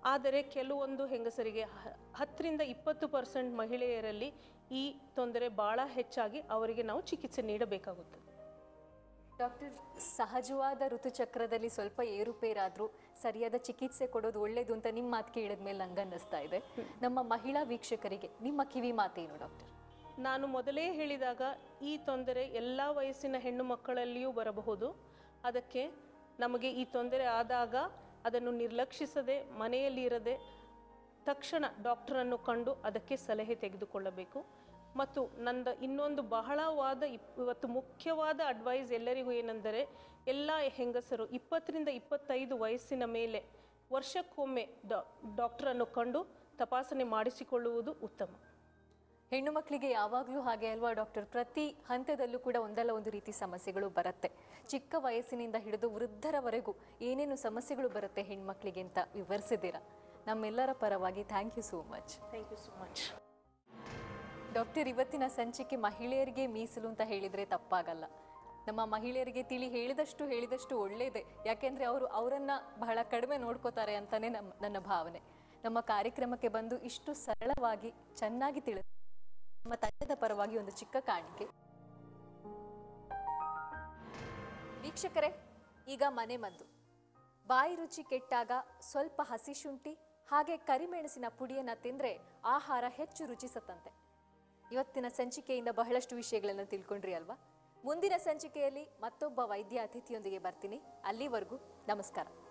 ಆದರೆ ಕೆಲವೊಂದು ಹೆಂಗಸರಿಗೆ 10-20% ಮಹಿಳೆಯರಲ್ಲಿ ಈ ತೊಂದರೆ ಭಾಳ ಹೆಚ್ಚಾಗಿ ಅವರಿಗೆ ನಾವು ಚಿಕಿತ್ಸೆ ನೀಡಬೇಕಾಗುತ್ತದೆ. ಡಾಕ್ಟರ್, ಸಹಜವಾದ ಋತುಚಕ್ರದಲ್ಲಿ ಸ್ವಲ್ಪ ಏರುಪೇರಾದರೂ ಸರಿಯಾದ ಚಿಕಿತ್ಸೆ ಕೊಡೋದು ಒಳ್ಳೇದು ಅಂತ ನಿಮ್ಮ ಮಾತು ಕೇಳಿದ ಮೇಲೆ ನಂಗೆ ಅನ್ನಿಸ್ತಾ ಇದೆ. ನಮ್ಮ ಮಹಿಳಾ ವೀಕ್ಷಕರಿಗೆ ನಿಮ್ಮ ಕಿವಿ ಮಾತೇನು ಡಾಕ್ಟರ್? ನಾನು ಮೊದಲೇ ಹೇಳಿದಾಗ ಈ ತೊಂದರೆ ಎಲ್ಲ ವಯಸ್ಸಿನ ಹೆಣ್ಣು ಮಕ್ಕಳಲ್ಲಿಯೂ ಬರಬಹುದು. ಅದಕ್ಕೆ ನಮಗೆ ಈ ತೊಂದರೆ ಆದಾಗ ಅದನ್ನು ನಿರ್ಲಕ್ಷಿಸದೆ ಮನೆಯಲ್ಲಿ ಇರದೆ ತಕ್ಷಣ ಡಾಕ್ಟರನ್ನು ಕಂಡು ಅದಕ್ಕೆ ಸಲಹೆ ತೆಗೆದುಕೊಳ್ಳಬೇಕು. ಮತ್ತು ನಂದು ಇನ್ನೊಂದು ಇವತ್ತು ಮುಖ್ಯವಾದ ಅಡ್ವೈಸ್ ಎಲ್ಲರಿಗೂ ಏನೆಂದರೆ, ಎಲ್ಲ ಹೆಂಗಸರು 20-25 ವಯಸ್ಸಿನ ಮೇಲೆ ವರ್ಷಕ್ಕೊಮ್ಮೆ ಡಾಕ್ಟರನ್ನು ಕಂಡು ತಪಾಸಣೆ ಮಾಡಿಸಿಕೊಳ್ಳುವುದು ಉತ್ತಮ. ಹೆಣ್ಣು ಮಕ್ಕಳಿಗೆ ಯಾವಾಗಲೂ ಹಾಗೆ ಅಲ್ವಾ ಡಾಕ್ಟರ್? ಪ್ರತಿ ಹಂತದಲ್ಲೂ ಕೂಡ ಒಂದಲ್ಲ ಒಂದು ರೀತಿ ಸಮಸ್ಯೆಗಳು ಬರುತ್ತೆ. ಚಿಕ್ಕ ವಯಸ್ಸಿನಿಂದ ಹಿಡಿದು ವೃದ್ಧರವರೆಗೂ ಏನೇನು ಸಮಸ್ಯೆಗಳು ಬರುತ್ತೆ ಹೆಣ್ಮಕ್ಳಿಗೆ ಅಂತ ವಿವರಿಸಿದ್ದೀರಾ. ನಮ್ಮೆಲ್ಲರ ಪರವಾಗಿ thank you so much. Thank you so much doctor. ಇವತ್ತಿನ ಸಂಚಿಕೆ ಮಹಿಳೆಯರಿಗೆ ಮೀಸಲು ಅಂತ ಹೇಳಿದರೆ ತಪ್ಪಾಗಲ್ಲ. ನಮ್ಮ ಮಹಿಳೆಯರಿಗೆ ಹೇಳಿದಷ್ಟು ಒಳ್ಳೆಯದೇ. ಯಾಕೆಂದರೆ ಅವರನ್ನು ಬಹಳ ಕಡಿಮೆ ನೋಡ್ಕೋತಾರೆ ಅಂತಲೇ ನನ್ನ ಭಾವನೆ. ನಮ್ಮ ಕಾರ್ಯಕ್ರಮಕ್ಕೆ ಬಂದು ಇಷ್ಟು ಸರಳವಾಗಿ ಚೆನ್ನಾಗಿ ತಿಳಿದ ನಮ್ಮ ತಂಡದ ಪರವಾಗಿ ಒಂದು ಚಿಕ್ಕ ಕಾಣಿಕೆ. ವೀಕ್ಷಕರೇ, ಈಗ ಮನೆ ಮದ್ದು. ಬಾಯಿ ರುಚಿ ಕೆಟ್ಟಾಗ ಸ್ವಲ್ಪ ಹಸಿ ಶುಂಠಿ ಹಾಗೆ ಕರಿಮೆಣಸಿನ ಪುಡಿಯನ್ನು ತಿಂದರೆ ಆಹಾರ ಹೆಚ್ಚು ರುಚಿಸುತ್ತಂತೆ. ಇವತ್ತಿನ ಸಂಚಿಕೆಯಿಂದ ಬಹಳಷ್ಟು ವಿಷಯಗಳನ್ನು ತಿಳ್ಕೊಂಡ್ರಿ ಅಲ್ವಾ? ಮುಂದಿನ ಸಂಚಿಕೆಯಲ್ಲಿ ಮತ್ತೊಬ್ಬ ವೈದ್ಯ ಅತಿಥಿಯೊಂದಿಗೆ ಬರ್ತೀನಿ. ಅಲ್ಲಿವರೆಗೂ ನಮಸ್ಕಾರ.